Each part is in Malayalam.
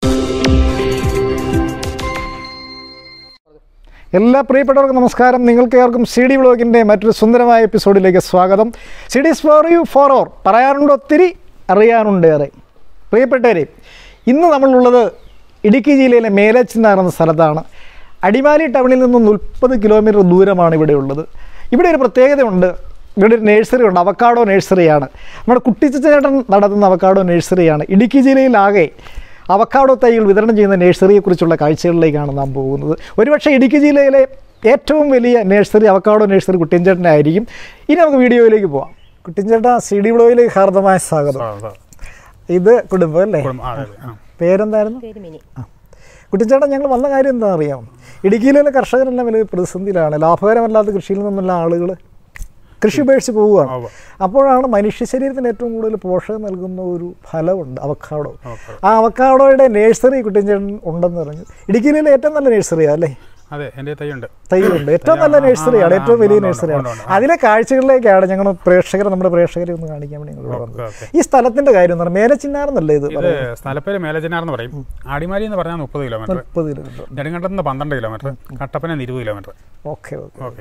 എല്ലാ പ്രിയപ്പെട്ടവർക്കും നമസ്കാരം. നിങ്ങൾക്കേവർക്കും സി ഡി വ്ളോഗിൻ്റെ മറ്റൊരു സുന്ദരമായ എപ്പിസോഡിലേക്ക് സ്വാഗതം. C D for you for ever, പറയാനുണ്ട് ഒത്തിരി, അറിയാനുണ്ടേറെ. പ്രിയപ്പെട്ടവരെ, ഇന്ന് നമ്മളുള്ളത് ഇടുക്കി ജില്ലയിലെ മേലച്ചിന്നാർ എന്ന സ്ഥലത്താണ്. അടിമാലി ടൗണിൽ നിന്നും 30 കിലോമീറ്റർ ദൂരമാണ് ഇവിടെ ഉള്ളത്. ഇവിടെ ഒരു പ്രത്യേകതയുണ്ട്. ഇവിടെ ഒരു നഴ്സറി ഉണ്ട്, അവക്കാഡോ നഴ്സറിയാണ്. നമ്മുടെ കുട്ടിച്ചേട്ടൻ നടത്തുന്ന അവക്കാഡോ നഴ്സറിയാണ്. ഇടുക്കി ജില്ലയിലാകെ അവക്കാഡോ തൈകൾ വിതരണം ചെയ്യുന്ന നഴ്സറിയെക്കുറിച്ചുള്ള കാഴ്ചകളിലേക്കാണ് നാം പോകുന്നത്. ഒരുപക്ഷെ ഇടുക്കി ജില്ലയിലെ ഏറ്റവും വലിയ നഴ്സറി അവക്കാഡോ നഴ്സറി കുട്ടിച്ചേട്ടൻ്റെ ആയിരിക്കും. ഇനി നമുക്ക് വീഡിയോയിലേക്ക് പോവാം. കുട്ടിച്ചേട്ടാ, സി ഡി വ്ളോഗിലേക്ക് ഹാർദമായ സ്വാഗതം. ഇത് കുടുംബം അല്ലേ? പേരെന്തായിരുന്നു? കുട്ടിച്ചേട്ടാ, ഞങ്ങൾ വന്ന കാര്യം എന്താ അറിയാം? ഇടുക്കിയിലെ കർഷകരെല്ലാം വലിയ പ്രതിസന്ധിയിലാണ്. ലാഭകരമല്ലാത്ത കൃഷിയിൽ നിന്നുള്ള ആളുകൾ കൃഷി ഉപേക്ഷിച്ച് പോവുകയാണ്. അപ്പോഴാണ് മനുഷ്യ ശരീരത്തിന് ഏറ്റവും കൂടുതൽ പോഷകം നൽകുന്ന ഒരു ഫലമുണ്ട്, അവക്കാഡോ. ആ അവക്കാഡോയുടെ നഴ്സറി കുട്ടിച്ചേട്ടൻ ഉണ്ടെന്ന് പറഞ്ഞു. ഇടുക്കിയിലെ ഏറ്റവും നല്ല നഴ്സറിയാണ് അല്ലേ? അതെ, എൻ്റെ തൈയുണ്ട്. ഏറ്റവും നല്ല നഴ്സറിയാണ്, ഏറ്റവും വലിയ നഴ്സറിയാണ്. അതിലെ കാഴ്ചകളിലേക്കാണ് ഞങ്ങൾ നമ്മുടെ പ്രേക്ഷകരെ ഒന്ന് കാണിക്കാൻ വേണ്ടി ഞങ്ങൾ വന്നത്. ഈ സ്ഥലത്തിന്റെ കാര്യം എന്ന് പറഞ്ഞാൽ മേലച്ചിന്നാർന്നല്ലേ? ഇത് സ്ഥലപ്പേര് മേലച്ചിന്നാർ എന്ന് പറയും. അടിമാലി എന്ന് പറഞ്ഞാൽ 30 കിലോമീറ്റർ, നെടുങ്കണ്ടത്ത് നിന്ന് 12 kilometre, Kattappana 20 kilometre. Okay okay.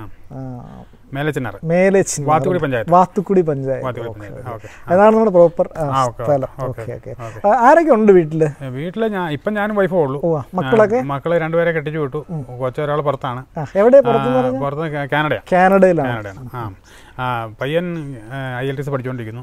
Vathukkudi panchayat അതാണ് നമ്മുടെ പ്രോപ്പർ സ്ഥലം. ആരൊക്കെ ഉണ്ട് വീട്ടില്? വീട്ടില് ഞാനും വൈഫും ഉള്ളൂ. മക്കള് രണ്ടുപേരെ കെട്ടിച്ചു വിട്ടു. കൊച്ചൊരാൾ പുറത്താണ്. എവിടെ? പുറത്ത് കാനഡയിലാണ്. പയ്യൻ IELTS പഠിച്ചുകൊണ്ടിരിക്കുന്നു.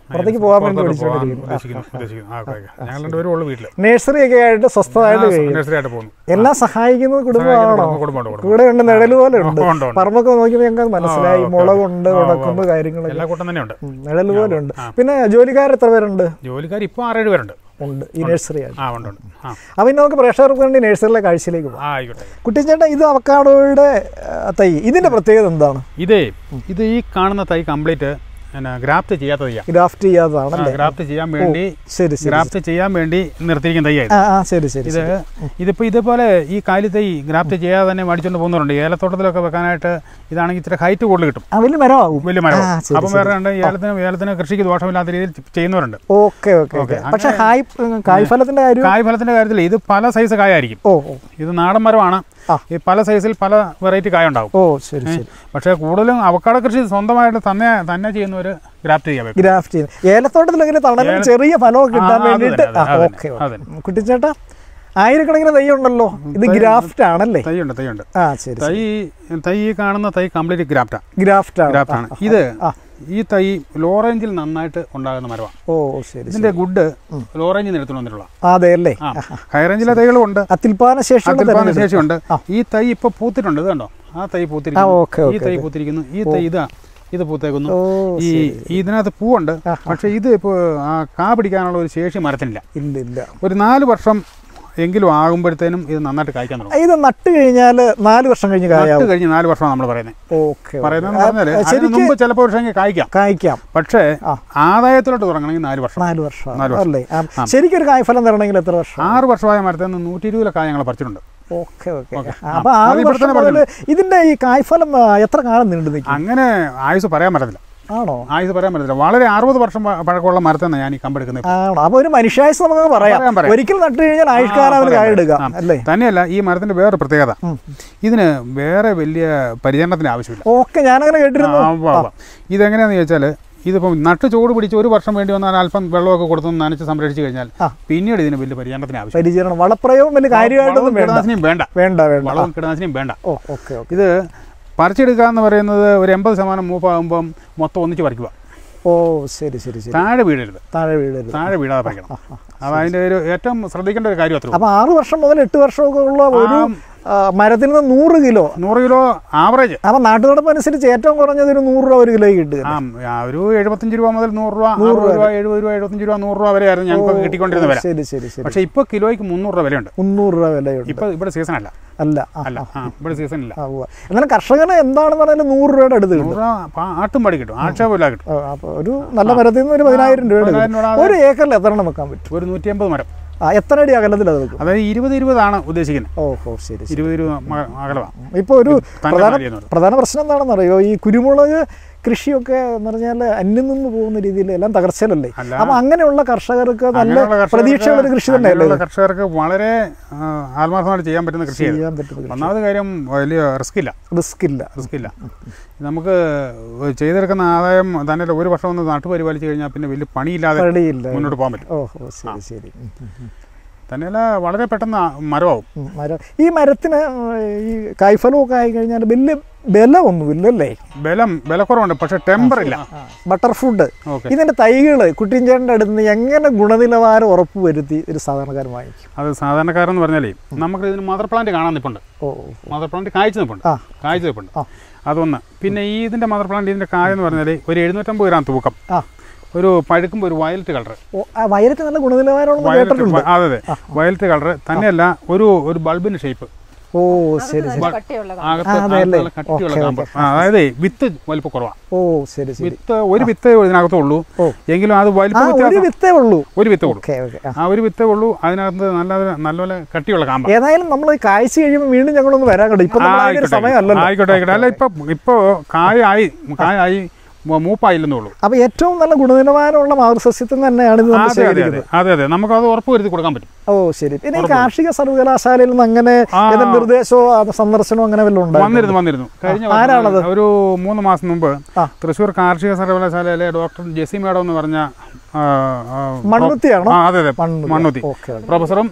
ഞങ്ങൾ രണ്ടുപേരും ഉള്ളു വീട്ടില്. നഴ്സറി ഒക്കെ ആയിട്ട് സ്വസ്ഥമായിട്ട് പോകുന്നു. എല്ലാം സഹായിക്കുന്നത് കുടുംബമാണോ? കൂടെ ഉണ്ട്, നിഴല് പോലെ ഉണ്ട്. പറമ്പൊക്കെ നോക്കിയപ്പോൾ ഞങ്ങൾക്ക് മനസ്സിലായി. മുളകുണ്ട്, ഉണക്കുമ്പ്, കാര്യങ്ങളൊക്കെ എല്ലാ കൂട്ടം തന്നെ ഉണ്ട്, നിഴല് പോലെ ഉണ്ട്. പിന്നെ ജോലിക്കാർ എത്ര പേരുണ്ട്? ജോലിക്കാർ ഇപ്പൊ 6-7 പേരുണ്ട്. ഉണ്ട് ഈ നഴ്സറിയാണ്. അപ്പൊ ഇനി നമുക്ക് പ്രേക്ഷകർക്ക് വേണ്ടി നഴ്സറിയിലെ കാഴ്ചയിലേക്ക് പോകാം. കുട്ടിച്ചേട്ടാ, ഇത് അവക്കാഡോയുടെ തൈ, ഇതിന്റെ പ്രത്യേകത എന്താണ്? ഇത് ഈ കാണുന്ന തൈ കംപ്ലീറ്റ് ഗ്രാഫ്റ്റ് ചെയ്യാത്തതാണ്. ഗ്രാഫ്റ്റ് ചെയ്യാൻ വേണ്ടി നിർത്തിയിരിക്കുന്ന തൈയായിരുന്നു. ഇതിപ്പോ ഇതേപോലെ ഈ കാലി തൈ ഗ്രാഫ്റ്റ് ചെയ്യാതെ തന്നെ മേടിച്ചുകൊണ്ട് പോകുന്നവരുണ്ട്. ഏലത്തോട്ടത്തിലൊക്കെ വെക്കാനായിട്ട് ഇതാണെങ്കിൽ ഇത്ര ഹൈറ്റ് കൂടുതൽ കിട്ടും, വലിയ മരം. അപ്പം വേറെ ഏലത്തിന് കൃഷിക്ക് ദോഷമില്ലാത്ത രീതിയിൽ ചെയ്യുന്നവരുണ്ട്. പക്ഷേ കായ്ഫലത്തിന്റെ കാര്യത്തിൽ ഇത് പല സൈസ് കായായിരിക്കും. ഇത് നാടൻ മരമാണ്. ഈ പല സൈസിൽ പല വെറൈറ്റി കായ ഉണ്ടാവും. പക്ഷേ കൂടുതലും അവക്കാഡോ കൃഷി സ്വന്തമായിട്ട് തന്നെ ചെയ്യുന്നവര് ഗ്രാഫ്റ്റ് ചെയ്യാം. ഏലത്തോട്ടത്തിലെങ്കിലും തണലും ചെറിയ ഫലമൊക്കെ കിട്ടാൻ വേണ്ടിയിട്ട്. കുട്ടിച്ചേട്ടാ, ആയിരക്കണക്കിന് തൈ ഉണ്ടല്ലോ. ഇത് ഗ്രാഫ്റ്റ് ആണല്ലേ? തൈയുണ്ട്. തൈ കാണുന്ന തൈ കംപ്ലീറ്റ് ഗ്രാഫ്റ്റാണ്. ഈ തൈ ലോ റേഞ്ചിൽ നന്നായിട്ട് ഉണ്ടാകുന്ന മരമാണ്. ഇതിന്റെ ഗുഡ് ലോ റേഞ്ചിൽ നിന്ന് എടുത്തു വന്നിട്ടുള്ള. അതെയല്ലേ? ഹൈ റേഞ്ചിലെ തൈകളും ഉണ്ട്, അത്യുൽപാദന ശേഷിയുണ്ട്. ഈ തൈ ഇപ്പൊ പൂത്തിട്ടുണ്ട്. ഇത് കണ്ടോ? ആ തൈ പൂത്തിരിക്കുന്നു. ഈ തൈ പൂത്തിരിക്കുന്നു. ഈ തൈ ഇത് പൂത്തേക്കുന്നു. ഇതിനകത്ത് പൂവുണ്ട്. പക്ഷെ ഇത് ഇപ്പൊ കാ പിടിക്കാനുള്ള ഒരു ശേഷി മരത്തിനില്ല. ഒരു 4 വർഷം എങ്കിലും ആകുമ്പോഴത്തേനും ഇത് നന്നായിട്ട് കായ്ക്കാൻ തുടങ്ങും. ഇത് നട്ട് കഴിഞ്ഞാൽ 4 വർഷം കഴിഞ്ഞ് 4 വർഷമാണ് നമ്മൾ പറയുന്നത്. മുമ്പ് ചിലപ്പോൾ വർഷം കായ്ക്കാം. പക്ഷേ ആദായത്തിലോട്ട് തുടങ്ങണമെങ്കിൽ 4 വർഷം. ശരിക്കും ഒരു കായ്ഫലം തരണമെങ്കിൽ എത്ര വർഷം? 6 വർഷമായ മരത്തിൽ നിന്ന് 120 കായ ഞങ്ങൾ പറിച്ചിട്ടുണ്ട്. ഇതിന്റെ ഈ കായ്ഫലം എത്ര കാലം നീണ്ടു നിൽക്കും? അങ്ങനെ ആയുസ് പറയാൻ പറ്റത്തില്ല. വളരെ 60 വർഷം പഴക്കമുള്ള മരത്താണ് ഞാൻ ഈ കമ്പെടുക്കുന്നത്. അപ്പൊ ഒരു മനുഷ്യായുസ് നമുക്ക് പറയാം. ഒരിക്കൽ നട്ടു കഴിഞ്ഞാൽ ആയുഷ്കാലം അല്ലേ? തന്നെയല്ല, ഈ മരത്തിന്റെ വേറെ പ്രത്യേകത, ഇതിന് വേറെ വലിയ പരിചരണത്തിന് ആവശ്യമില്ല. ഞാനങ്ങനെ കേട്ടിരുന്നു. ഇതെങ്ങനെയാന്ന് ചോദിച്ചാൽ, ഇതിപ്പം നട്ട് ചൂട് പിടിച്ച് 1 വർഷം വേണ്ടി വന്നാൽ അല്പം വെള്ളമൊക്കെ കൊടുത്ത് നനച്ച് സംരക്ഷിച്ച് കഴിഞ്ഞാൽ പിന്നീട് ഇതിന് വലിയ പരിചരണത്തിന് ആവശ്യം. വളപ്രയോഗം വലിയ കാര്യമായിട്ടൊന്നും വളവും കീടനാശിനിയും വേണ്ട. ഇത് പറിച്ചെടുക്കുക എന്ന് പറയുന്നത് ഒരു 80% മൂപ്പാകുമ്പം മൊത്തം ഒന്നിച്ച് പറിക്കുക. താഴെ വീഴരുത്. താഴെ വീഴാതെ പറിക്കണം. അത് അതിൻ്റെ ഒരു ഏറ്റവും ശ്രദ്ധിക്കേണ്ട ഒരു കാര്യം. അത്ര 6 വർഷം മുതൽ 8 വർഷമൊക്കെ ഉള്ള ഒരു മരത്തിൽ നിന്ന് 100 കിലോ ആവറേജ്. അപ്പൊ നാട്ടുനടപ്പ് അനുസരിച്ച് ഏറ്റവും കുറഞ്ഞത് ഒരു 100 രൂപ ഒരു കിലോ കിട്ടുക. ഒരു 75 രൂപ മുതൽ 100 രൂപ, 60 രൂപ, 70 രൂപ, 75 രൂപ, 100 രൂപ വരെയായിരുന്നു ഞങ്ങൾക്ക് കിട്ടിക്കൊണ്ടിരുന്ന വില. പക്ഷെ ഇപ്പൊ കിലോയ്ക്ക് 300 രൂപ വിലയുണ്ട്. 300 രൂപ വിലയുണ്ട്. ഇപ്പൊ ഇവിടെ സീസൺ അല്ല. ഇവിടെ സീസൺ ഇല്ല. എന്നാലും കർഷകന് എന്താണ് പറയുന്നത്, 100 രൂപയുടെ അടുത്ത് ആട്ടും പടി കിട്ടും, ആക്ഷേപമില്ല കിട്ടും. ഒരു നല്ല മരത്തിൽ നിന്ന് ഒരു 10,000 രൂപ. ഒരു ഏക്കറിൽ എത്ര എണ്ണം വെക്കാൻ പറ്റും? ഒരു 150 മരം. എത്ര അടി അകലത്തിൽ അത് വെക്കും? അതായത് 20-20 ഉദ്ദേശിക്കുന്നത്. 20-20 അകലമാണ്. ഇപ്പോൾ ഒരു പ്രധാന പ്രശ്നം എന്താണെന്ന് അറിയോ? ഈ കുരുമുളക് കൃഷിയൊക്കെ എന്ന് പറഞ്ഞാൽ അന്യം നിന്ന് പോകുന്ന രീതിയിൽ എല്ലാം തകർച്ചയിലല്ലേ? അപ്പൊ അങ്ങനെയുള്ള കർഷകർക്ക് നല്ല പ്രതീക്ഷയുള്ള ഒരു കൃഷി തന്നെയല്ലേ? കർഷകർക്ക് വളരെ ആത്മാർത്ഥമായിട്ട് ചെയ്യാൻ പറ്റുന്ന കൃഷി ചെയ്യാൻ പറ്റുന്ന ഒന്നാമത് കാര്യം വലിയ റിസ്ക് ഇല്ല. നമുക്ക് ചെയ്തെടുക്കുന്ന ആദായം തന്നെ ഒരു വർഷം ഒന്ന് നാട്ടുപരിപാലിച്ച് കഴിഞ്ഞാൽ പിന്നെ വലിയ പണിയില്ലാതെ മുന്നോട്ട് പോകാൻ പറ്റും. ഓഹോ ശരി ശരി. തന്നെയല്ല വളരെ പെട്ടെന്ന് മരമാവും. ഈ മരത്തിന് ഈ കായ്ഫലമൊക്കെ ആയി കഴിഞ്ഞാൽ വലിയ ബലമൊന്നുമില്ലല്ലേ? ബലക്കുറവുണ്ട്, പക്ഷെ ടെമ്പർ ഇല്ല. ബട്ടർ ഫുഡ് ഇതിന്റെ തൈകള് കുട്ടിഞ്ചേട്ടൻ്റെ അടുത്ത് നിന്ന് എങ്ങനെ ഗുണനിലവാരം ഉറപ്പ് വരുത്തി ഒരു സാധാരണക്കാരൻ വാങ്ങിക്കും? അത് സാധാരണക്കാരെന്ന് പറഞ്ഞാലേ നമുക്ക് ഇതിന് മദർ പ്ലാന്റ് കാണാൻ നിൽപ്പുണ്ട്. മദർ പ്ലാന്റ് കായ്ച്ചു നിൽപ്പുണ്ട്. അതൊന്ന്. പിന്നെ ഈ ഇതിന്റെ മദർ പ്ലാന്റ് ഇതിന്റെ കായ എന്ന് പറഞ്ഞാൽ ഒരു 750 ഗ്രാം തൂക്കം, ഒരു പഴുക്കുമ്പോൾ ഒരു വയലറ്റ് കളർ. വയലറ്റ് നല്ല ഗുണനിലവാരമുള്ള അതെ വയലറ്റ് കളർ തന്നെയല്ല, ഒരു ബൾബിന്റെ ഷേപ്പ്. ഓ ശരി ശരി. അതായത് വിത്ത് വലിപ്പം കുറവാണ്. ഓ ശരി ശരി. ഒരു വിത്തേ ഇതിനകത്തുള്ളൂ, എങ്കിലും അത് വലിപ്പം ഒരു വിത്തേ ഉള്ളൂ. ആ ഒരു വിത്തേ ഉള്ളൂ. അതിനകത്ത് നല്ലപോലെ കട്ടിയുള്ള കാമ്പ. ഏതായാലും നമ്മൾ കായ്ച്ചു കഴിയുമ്പോൾ വീണ്ടും ഞങ്ങളൊന്ന് വരാൻ കേട്ടോ. ആയിക്കോട്ടെ. അല്ല ഇപ്പൊ കായായി മൂപ്പായില്ലെന്നുള്ളൂ. അപ്പൊ ഏറ്റവും നല്ല ഗുണനിലവാരമുള്ള മാതൃസസ്യത്തിൽ തന്നെയാണ് ഇത്. അതെ നമുക്ക് അത് ഉറപ്പ് വരുത്തി കൊടുക്കാൻ പറ്റും. ഓ ശരി. പിന്നെ ഈ കാർഷിക സർവകലാശാലയിൽ നിന്ന് അങ്ങനെ നിർദ്ദേശമോ സന്ദർശനമോ അങ്ങനെ വല്ലതും വന്നിരുന്നു. കഴിഞ്ഞ ഒരു 3 മാസം മുമ്പ് തൃശ്ശൂർ കാർഷിക സർവകലാശാലയിലെ ഡോക്ടർ ജെസി മേഡം എന്ന് പറഞ്ഞ മണ്ണുത്തിയാണോ? അതെ മണ്ണുത്തി പ്രൊഫസറും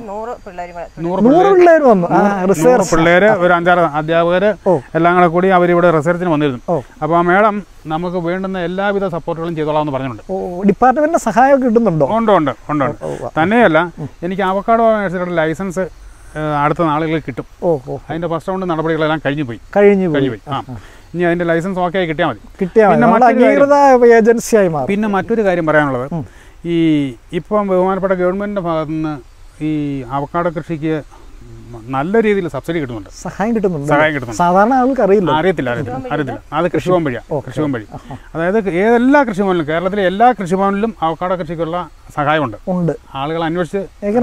100 പിള്ളേര് ഒരു 5-6 അധ്യാപകര് എല്ലാം കൂടെ കൂടി അവരിവിടെ റിസർച്ചിന് വന്നിരുന്നു. അപ്പൊ ആ മേഡം നമുക്ക് വേണ്ടുന്ന എല്ലാവിധ സപ്പോർട്ടുകളും ചെയ്തോളാം പറഞ്ഞിട്ടുണ്ട്. ഡിപ്പാർട്ട്മെന്റിന്റെ സഹായം കിട്ടുന്നുണ്ടോ? ഉണ്ട്. തന്നെയല്ല, എനിക്ക് അവക്കാഡോ നഴ്സറിയുടെ ലൈസൻസ് അടുത്ത നാളുകളിൽ കിട്ടും. അതിന്റെ ഫസ്റ്റ് റൗണ്ട് നടപടികളെല്ലാം കഴിഞ്ഞു പോയി. ഇനി അതിന്റെ ലൈസൻസ് ഓക്കെ ആയി കിട്ടിയാൽ മതി. പിന്നെ മറ്റൊരു കാര്യം പറയാനുള്ളത്, ഇപ്പം ബഹുമാനപ്പെട്ട ഗവൺമെന്റിന്റെ ഭാഗത്തു നിന്ന് ഈ അവക്കാഡോ കൃഷിക്ക് നല്ല രീതിയിൽ സബ്സിഡി കിട്ടുന്നുണ്ട്, സഹായം കിട്ടുന്നുണ്ട്. സാധാരണ ആൾക്ക് അറിയത്തില്ല. അത് കൃഷിഭവൻ വഴി. അതായത് എല്ലാ കൃഷിഭവനിലും, കേരളത്തിലെ എല്ലാ കൃഷിഭവനിലും അവക്കാഡോ കൃഷിക്കുള്ള സഹായമുണ്ട്. ആളുകൾ അന്വേഷിച്ച്.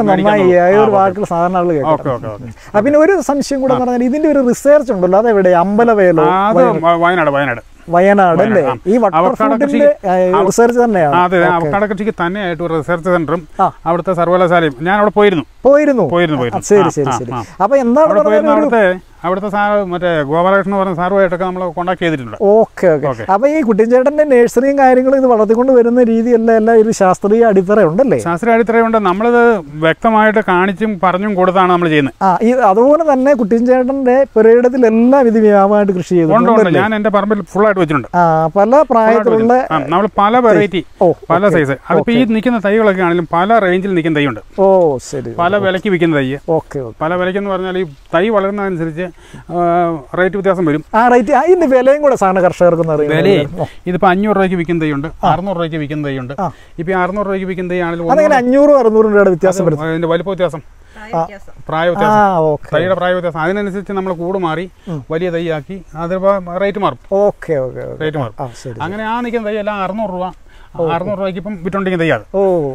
പിന്നെ ഒരു സംശയം കൂടെ പറഞ്ഞാൽ ഇതിന്റെ ഒരു റിസർച്ച് ഉണ്ടല്ലോ, അതെവിടെ? അമ്പലവേലോ? വയനാട് അല്ലേ? ഈ റിസർച്ച് തന്നെയാണ്. അതെ, അവക്കാഡോ കൃഷിക്ക് തന്നെയായിട്ട് ഒരു റിസർച്ച് സെന്ററും അവിടുത്തെ സർവകലാശാലയും ഞാൻ അവിടെ പോയിരുന്നു. ശരി ശരി ശരി. അപ്പൊ എന്താണ് അവിടുത്തെ മറ്റേ ഗോപാലകൃഷ്ണൻ പറഞ്ഞ സാറുമായിട്ടൊക്കെ നമ്മൾ കോൺടാക്ട് ചെയ്തിട്ടുണ്ട്. ഓക്കെ. അപ്പൊ ഈ കുട്ടിഞ്ചേട്ടന്റെ നഴ്സറിയും കാര്യങ്ങളും ഇത് വളർത്തിക്കൊണ്ട് വരുന്ന രീതിയെല്ലാം ഒരു ശാസ്ത്രീയ അടിത്തറ ഉണ്ടല്ലേ? ശാസ്ത്രീയ അടിത്തറയുണ്ട്. നമ്മളിത് വ്യക്തമായിട്ട് കാണിച്ചും പറഞ്ഞും കൊടുത്താണ് നമ്മൾ ചെയ്യുന്നത്. അതുപോലെ തന്നെ കുട്ടിഞ്ചേട്ടന്റെ പുരയിടത്തിൽ എല്ലാം ഇത് വ്യാപകമായിട്ട് കൃഷി ചെയ്തിട്ടുണ്ട്. ഞാൻ എന്റെ പറമ്പിൽ ഫുൾ ആയിട്ട് വെച്ചിട്ടുണ്ട്. പല പ്രായത്തിലുള്ള നമ്മൾ പല വെറൈറ്റി, പല സൈസ്. അതിപ്പോ ഈ നിൽക്കുന്ന തൈകളൊക്കെ ആണെങ്കിലും പല റേഞ്ചിൽ നിൽക്കുന്ന തൈയുണ്ട്. പല വിലയ്ക്ക് വിൽക്കുന്ന തൈ. പല വിലയ്ക്കെന്ന് പറഞ്ഞാൽ ഈ തൈ വളരുന്നതനുസരിച്ച് റേറ്റ് വ്യത്യാസം വരും. ഇതിന്റെ വിലയും കൂടെ സാധാരണ കർഷകർക്ക് ഇതിപ്പോ 500 രൂപയ്ക്ക് വിൽക്കുന്ന തൈയുണ്ട്, 600 രൂപയ്ക്ക് വിൽക്കുന്ന തൈയുണ്ട്. ഇപ്പൊ 600 രൂപയ്ക്ക് വിൽക്കുന്ന തൈ ആണെങ്കിലും 500-600 രൂപയുടെ വ്യത്യാസം വരും. അതിന്റെ വലിപ്പ വ്യത്യാസം, പ്രായ വ്യത്യാസം, തൈയുടെ പ്രായ വ്യത്യാസം. അതിനനുസരിച്ച് നമ്മൾ കൂട് മാറി വലിയ തൈയാക്കി അതിപ്പോ റേറ്റ് മാറും. അങ്ങനെ നിൽക്കുന്ന തൈ എല്ലാം 600 രൂപ, 600 രൂപയ്ക്ക് ഇപ്പം വിറ്റോണ്ടിരിക്കുന്ന തൈയാണ്.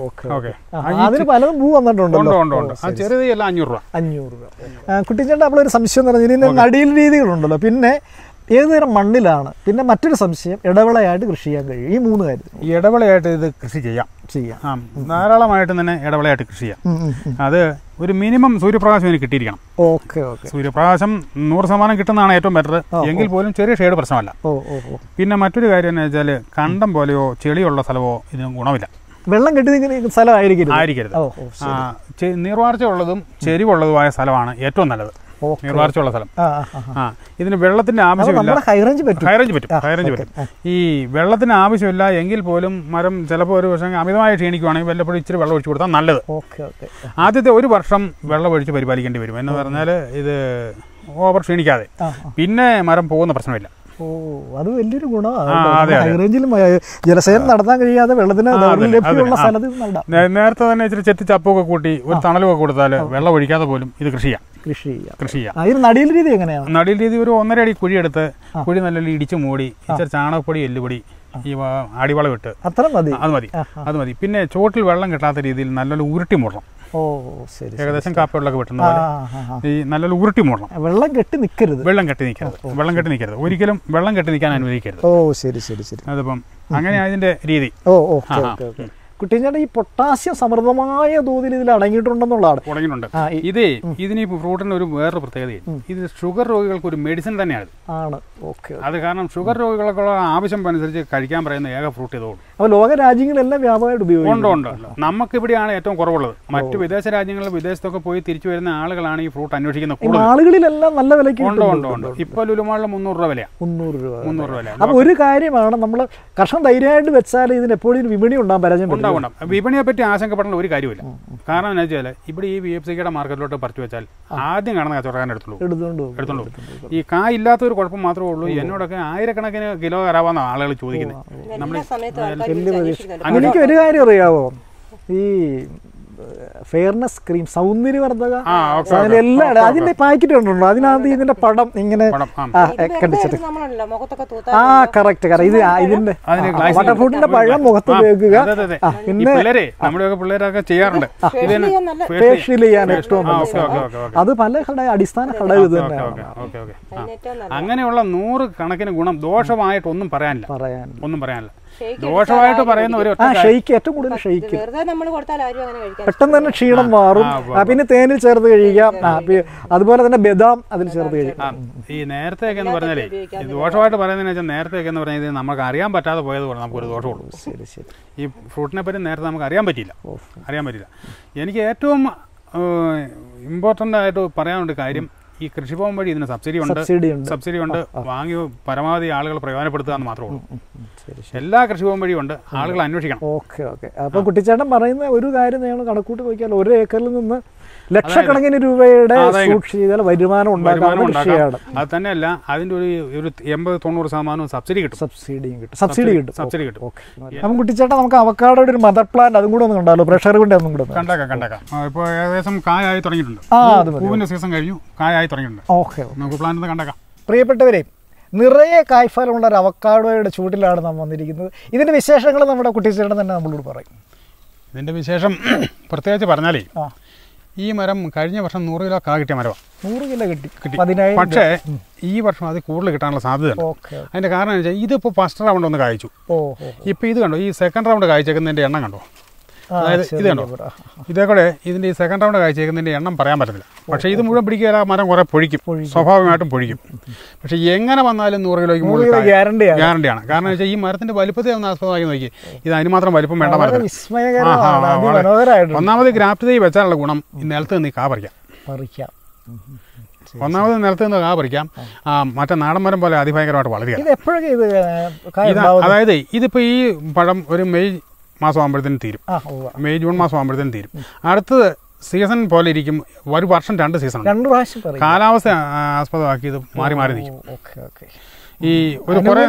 ചെറിയ തൈ എല്ലാം 500 രൂപ. കുട്ടിച്ചേട്ടൻ നമ്മളൊരു സംശയം എന്ന് പറഞ്ഞാൽ ഇതിന്റെ നടീൽ രീതികളുണ്ടല്ലോ, പിന്നെ ഏതുതരം മണ്ണിലാണ്, പിന്നെ മറ്റൊരു സംശയം ഇടവിളയായിട്ട് കൃഷി ചെയ്യാൻ കഴിയും. ഈ 3 കാര്യം. ഇടവിളയായിട്ട് ഇത് കൃഷി ചെയ്യാം. ധാരാളമായിട്ട് തന്നെ ഇടവിളയായിട്ട് കൃഷി ചെയ്യാം. അത് ഒരു മിനിമം സൂര്യപ്രകാശം എനിക്ക് കിട്ടിയിരിക്കണം. സൂര്യപ്രകാശം 100% കിട്ടുന്നതാണ് ഏറ്റവും ബെറ്റർ. എങ്കിൽ പോലും ചെറിയ ഷെയ്ഡ് പ്രശ്നമല്ല. പിന്നെ മറ്റൊരു കാര്യം എന്ന് വെച്ചാൽ കണ്ടം പോലെയോ ചെളിയുള്ള സ്ഥലമോ ഇതിന് ഗുണമില്ല. വെള്ളം കെട്ടി സ്ഥലമായിരിക്കരുത്. നീർവാർച്ച ഉള്ളതും ചെരിവുള്ളതുമായ സ്ഥലമാണ് ഏറ്റവും നല്ലത്. നീർവാർച്ചയുള്ള സ്ഥലം. ഇതിന് വെള്ളത്തിന്റെ ആവശ്യമില്ല. ഹൈറേഞ്ച് പറ്റും. ഈ വെള്ളത്തിന് ആവശ്യമില്ല എങ്കിൽ പോലും മരം ചിലപ്പോൾ ഒരു വർഷം അമിതമായി ക്ഷീണിക്കുവാണെങ്കിൽ വല്ലപ്പോഴും ഇച്ചിരി വെള്ളം ഒഴിച്ചു കൊടുത്താൽ നല്ലത്. ആദ്യത്തെ 1 വർഷം വെള്ളം ഒഴിച്ച് പരിപാലിക്കേണ്ടി വരും. എന്ന് പറഞ്ഞാൽ ഇത് ഓവർ ക്ഷീണിക്കാതെ. പിന്നെ മരം പോകുന്ന പ്രശ്നമില്ല. അത് വലിയൊരു ഗുണമാണ്. ഹൈറേഞ്ചിലും ജലസേചനം നടത്താൻ കഴിയാതെ വെള്ളത്തിന് നേരത്തെ തന്നെ ഇച്ചിരി ചെത്തി ചപ്പൊക്കെ കൂട്ടി ഒരു തണലൊക്കെ കൊടുത്താൽ വെള്ളം ഒഴിക്കാതെ പോലും ഇത് കൃഷി ചെയ്യാം. നടീൽ രീതി എങ്ങനെയാണ്? നടീൽ രീതി ഒരു 1.5 അടി കുഴിയെടുത്ത് കുഴി നല്ല ഇടിച്ചു മൂടി ഇച്ചിരി ചാണകപ്പൊടി, എല്ലുപൊടി, ഈ അടിവളം ഇട്ട് അത് മതി. പിന്നെ ചോട്ടിൽ വെള്ളം കിട്ടാത്ത രീതിയിൽ നല്ലൊരു ഉരുട്ടി മൂടണം. ഓ ശരി. ഏകദേശം കാപ്പി വെള്ളമൊക്കെ വെട്ടുന്ന പോലെ ഈ നല്ലൊരു ഉരുട്ടി മൂടണം. വെള്ളം കെട്ടി നിൽക്കരുത്. ഒരിക്കലും വെള്ളം കെട്ടി നിൽക്കാൻ അനുവദിക്കരുത്. ഓ ശരി ശരി ശരി. അതിപ്പം അങ്ങനെയാണ് ഇതിന്റെ രീതി. Oh okay okay okay. കുട്ടിച്ചേട്ടാ ഈ പൊട്ടാസ്യം സമൃദ്ധമായ തോതിൽ ഇതിൽ അടങ്ങിയിട്ടുണ്ടെന്നുള്ളതാണ്. തുടങ്ങിയിട്ടുണ്ട്. ഇതിന് ഈ ഫ്രൂട്ടിന് ഒരു വേറൊരു പ്രത്യേകതയും, ഇത് ഷുഗർ രോഗികൾക്ക് ഒരു മെഡിസിൻ തന്നെയാണ്. അത് കാരണം ഷുഗർ രോഗികൾക്കുള്ള ആവശ്യം അനുസരിച്ച് കഴിക്കാൻ പറയുന്ന ഏക ഫ്രൂട്ട് ഇതോളൂ. അപ്പോൾ ലോക രാജ്യങ്ങളെല്ലാം വ്യാപകമായിട്ട് ഉപയോഗിക്കും. ഉണ്ട്. നമുക്കിവിടെയാണ് ഏറ്റവും കുറവുള്ളത്. മറ്റു വിദേശ രാജ്യങ്ങളിൽ വിദേശത്തൊക്കെ പോയി തിരിച്ചു വരുന്ന ആളുകളാണ് ഈ ഫ്രൂട്ട് അന്വേഷിക്കുന്നത്. ആളുകളിലെല്ലാം നല്ല വിലയ്ക്ക് ഉണ്ട്. ഇപ്പോൾ ലുലുമാളിൽ 300 രൂപ വിലയാണ്. 300 രൂപ. അപ്പോൾ ഒരു കാര്യമാണ്, നമ്മൾ കർഷകൻ ധൈര്യമായിട്ട് വെച്ചാൽ ഇതിന് എപ്പോഴും വിപണി ഉണ്ടാകും, പരാജയം ഉണ്ടാവണം. വിപണിയെ പറ്റി ആശങ്കപ്പെടേണ്ട ഒരു കാര്യമില്ല. കാരണം എന്താ വെച്ചാൽ ഇവിടെ ഈ VFCയുടെ മാർക്കറ്റിലോട്ട് പറിച്ചു വെച്ചാൽ ആദ്യം കാണുന്ന കച്ചവടക്കാരൻ എടുത്തോളൂ. ഈ കായ് ഇല്ലാത്തൊരു കുഴപ്പം മാത്രമേ ഉള്ളൂ. എന്നോടൊക്കെ ആയിരക്കണക്കിന് കിലോ കരാവാന്ന ആളുകൾ ചോദിക്കുന്നത്. എനിക്ക് ഒരു കാര്യം അറിയാവോ, ഈ ഫെയർനെസ് ക്രീം, സൗന്ദര്യവർദ്ധക, എല്ലാം അതിന്റെ പാക്കറ്റ് കണ്ടിട്ടുണ്ടോ? അതിനകത്ത് ഇതിന്റെ പടം ഇങ്ങനെ കണ്ടിച്ചിട്ട് കറക്റ്റ് ഇത് ഇതിന്റെ ബട്ടർഫ്രൂട്ടിന്റെ പഴം മുഖത്ത് ഉപയോഗിക്കുക. പിന്നെ പിള്ളേരൊക്കെ ചെയ്യാറുണ്ട് ഫേഷ്യൽ ചെയ്യാൻ ഏറ്റവും അത് പല അടിസ്ഥാന ഘടകം ഇത് തന്നെയാണ്. അങ്ങനെയുള്ള 100 കണക്കിന് ഗുണം ദോഷമായിട്ടൊന്നും പറയാനില്ല. ദോഷമായിട്ട് പറയുന്ന ഒരു ഷെയ്ക്ക്, ഏറ്റവും കൂടുതൽ ഷെയ്ക്ക് പെട്ടെന്ന് തന്നെ ക്ഷീണം മാറും. പിന്നെ തേനിൽ ചേർത്ത് കഴിക്കാം. അതുപോലെ തന്നെ ബദാം അതിൽ ചേർത്ത് കഴിക്കാം. ഈ നേരത്തെയൊക്കെ എന്ന് പറഞ്ഞാലേ ദോഷമായിട്ട് പറയുന്നതെന്ന് വെച്ചാൽ, നേരത്തെയൊക്കെ എന്ന് പറഞ്ഞാൽ നമുക്ക് അറിയാൻ പറ്റാതെ പോയത് കൊണ്ട് നമുക്കൊരു ദോഷമുള്ളൂ. ഈ ഫ്രൂട്ടിനെ പറ്റി നേരത്തെ നമുക്ക് അറിയാൻ പറ്റില്ല. എനിക്ക് ഏറ്റവും ഇമ്പോർട്ടൻ്റ് ആയിട്ട് പറയാനുള്ള കാര്യം, ഈ കൃഷിഭവൻ വഴി ഇതിന് സബ്സിഡി ഉണ്ട്. വാങ്ങി പരമാവധി ആളുകൾ പ്രയോജനപ്പെടുത്തുക എന്ന് മാത്രമേ ഉള്ളൂ. എല്ലാ കൃഷിഭവൻ വഴിയും ഉണ്ട്. ആളുകൾ അന്വേഷിക്കണം. ഓക്കെ. അപ്പോൾ കുട്ടിച്ചേട്ടൻ പറയുന്ന ഒരു കാര്യം ഞങ്ങൾ കണക്കൂട്ടി നോക്കിയാൽ 1 ഏക്കറിൽ നിന്ന് ലക്ഷക്കണക്കിന് രൂപയുടെ വരുമാനം ഉണ്ടാക്കാൻ. അത് തന്നെയല്ല, അതിന്റെ ഒരു 80-90% സബ്സിഡി കിട്ടും. സബ്സിഡി കിട്ടും. അപ്പം കുട്ടിച്ചേട്ടാ, നമുക്ക് അവക്കാഡോയുടെ ഒരു മദർ പ്ലാന്റ് അതും കൂടെ ഒന്ന് കണ്ടാലോ? പ്രേക്ഷകരുടെ ഒന്നും കൂടെ കണ്ടേക്കാം. ഇപ്പോൾ ഏകദേശം കായായി തുടങ്ങിയിട്ടുണ്ട്. പൂവിന്റെ സീസൺ കഴിഞ്ഞു, കായായി തുടങ്ങിയിട്ടുണ്ട്. ഓക്കെ, നമുക്ക് പ്ലാന്റ് ഒന്ന് കണ്ടേക്കാം. പ്രിയപ്പെട്ടവരെ, നിറയെ കായ്ഫലമുള്ള ഒരു അവക്കാഡോയുടെ ചൂട്ടിലാണ് നാം വന്നിരിക്കുന്നത്. ഇതിന്റെ വിശേഷങ്ങൾ നമ്മുടെ കുട്ടിച്ചേട്ടൻ തന്നെ നമ്മളോട് പറയും. ഇതിന്റെ വിശേഷം പ്രത്യേകിച്ച് പറഞ്ഞാലേ, ഈ മരം കഴിഞ്ഞ വർഷം 100 കിലോ കാ കിട്ടിയ മരമാണ്. 100 കിലോ കിട്ടി. പക്ഷേ ഈ വർഷം അത് കൂടുതൽ കിട്ടാനുള്ള സാധ്യതയുണ്ട്. അതിന്റെ കാരണം എന്ന് വെച്ചാൽ, ഇതിപ്പോൾ ഫസ്റ്റ് റൗണ്ട് ഒന്ന് കായ്ച്ചു. ഇപ്പം ഇത് കണ്ടോ, ഈ സെക്കൻഡ് റൗണ്ട് കായ്ച്ചേക്കുന്നതിന്റെ എണ്ണം കണ്ടോ? അതായത് ഇത് കണ്ടോ, ഇതേക്കൂടെ ഇതിന്റെ ഈ സെക്കൻഡ് റൗണ്ട് കായ്ച്ചേക്കുന്നതിന്റെ എണ്ണം പറയാൻ പറ്റത്തില്ല. പക്ഷേ ഇത് മുഴുവൻ പിടിക്കുക, മരം കുറെ പൊഴിക്കും, സ്വാഭാവികമായിട്ടും പൊഴിക്കും. പക്ഷേ എങ്ങനെ വന്നാലും 100 കിലോയ്ക്ക് മുകളിൽ ഗ്യാരണ്ടിയാണ്. കാരണം എന്ന് വെച്ചാൽ, ഈ മരത്തിന്റെ വലിപ്പത്തെ ഒന്ന് ആസ്പദമായി നോക്കി, ഇത് അതിന് മാത്രം വലിപ്പം വേണ്ട മരം. ഒന്നാമത് ഗ്രാഫ്റ്റ് തൈ വെച്ചാലുള്ള ഗുണം, ഈ നിലത്ത് നിന്ന് കാ പറിക്കാം. ഒന്നാമത് നിലത്ത് നിന്ന് കാ പറിക്കാം. മറ്റേ നാടൻ മരം പോലെ അതിഭയങ്കരമായിട്ട് വളരുക. അതായത് ഇതിപ്പോൾ ഈ പഴം ഒരു മെയ് മാസം ആകുമ്പോഴത്തേനും തീരും. മെയ് ജൂൺ മാസം ആകുമ്പോഴത്തേനും തീരും. അടുത്തത് സീസൺ പോലെ ഇരിക്കും. ഒരു വർഷം 2 സീസൺ. കാലാവസ്ഥ ആസ്പദമാക്കി ഇത് മാറി നിൽക്കും. ഈ ഒരു കുറെ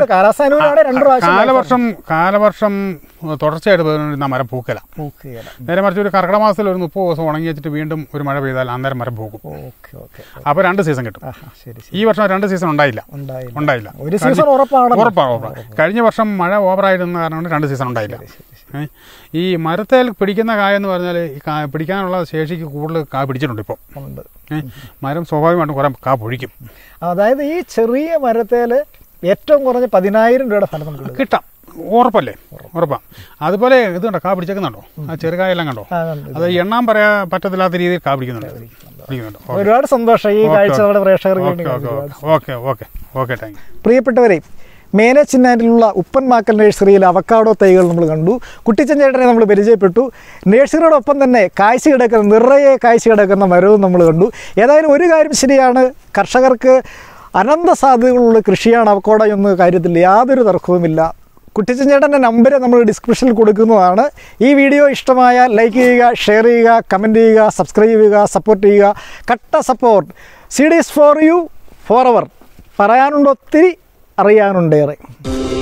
കാലവർഷം തുടർച്ചയായിട്ട് പോകുന്ന മരം പൂക്കല. നേരെ മറിച്ച് ഒരു കർക്കിടക മാസത്തിൽ ഒരു 30 ദിവസം ഉണങ്ങി വെച്ചിട്ട് വീണ്ടും ഒരു മഴ പെയ്താൽ അന്നേരം മരം പൂക്കും. അപ്പോൾ 2 സീസൺ കിട്ടും. ഈ വർഷം 2 സീസൺ ഉണ്ടായില്ല. ഉറപ്പാണ്. കഴിഞ്ഞ വർഷം മഴ ഓവറായിരുന്ന കാരണം കൊണ്ട് 2 സീസൺ ഉണ്ടായില്ല. ഈ മരത്തേൽ പിടിക്കുന്ന കായ എന്ന് പറഞ്ഞാൽ, ഈ പിടിക്കാനുള്ള ശേഷിക്ക് കൂടുതൽ കാ പിടിച്ചിട്ടുണ്ട്. ഇപ്പോൾ മരം സ്വാഭാവികമായിട്ടും കുറെ കാ പൊഴിക്കും. അതായത് ഈ ചെറിയ മരത്തേൽ ഏറ്റവും കുറഞ്ഞ 10,000 രൂപയുടെ ഫലം നമുക്ക് കിട്ടാം. ഉറപ്പാണ്. അതുപോലെ ഇത് കണ്ടോ, കാ പിടിച്ചേക്കുന്നുണ്ടോ? ആ ചെറുകായെല്ലാം കണ്ടോ? അത് എണ്ണാൻ പറയാൻ പറ്റത്തില്ലാത്ത രീതിയിൽ കാ പിടിക്കുന്നുണ്ട്. ഒരുപാട് സന്തോഷം ഈ കാഴ്ച നമ്മുടെ പ്രേക്ഷകർക്ക്. Okay, thank you. പ്രിയപ്പെട്ടവരെ, മേനച്ചിന്നാറ്റിലുള്ള ഉപ്പൻമാക്കൽ നഴ്സറിയിൽ അവക്കാഡോ തൈകൾ നമ്മൾ കണ്ടു. കുട്ടിച്ചൻ ചേട്ടനെ നമ്മൾ പരിചയപ്പെട്ടു. നഴ്സറിയോടൊപ്പം തന്നെ നിറയെ കായ്ച്ചു കിടക്കുന്ന മരവും നമ്മൾ കണ്ടു. ഏതായാലും ഒരു കാര്യം ശരിയാണ്, കർഷകർക്ക് അനന്ത സാധ്യതകളുള്ള കൃഷിയാണ് അവക്കാഡോ എന്ന കാര്യത്തിൽ യാതൊരു തർക്കവുമില്ല. കുട്ടിച്ചൻ ചേട്ടൻ്റെ നമ്പർ നമ്മൾ ഡിസ്ക്രിപ്ഷനിൽ കൊടുക്കുന്നതാണ്. ഈ വീഡിയോ ഇഷ്ടമായാൽ ലൈക്ക് ചെയ്യുക, ഷെയർ ചെയ്യുക, കമൻറ്റ് ചെയ്യുക, സബ്സ്ക്രൈബ് ചെയ്യുക, സപ്പോർട്ട് ചെയ്യുക. കട്ട support. CDs for you for ever. പറയാനുണ്ട് ഒത്തിരി, അറിയാനുണ്ടേറെ.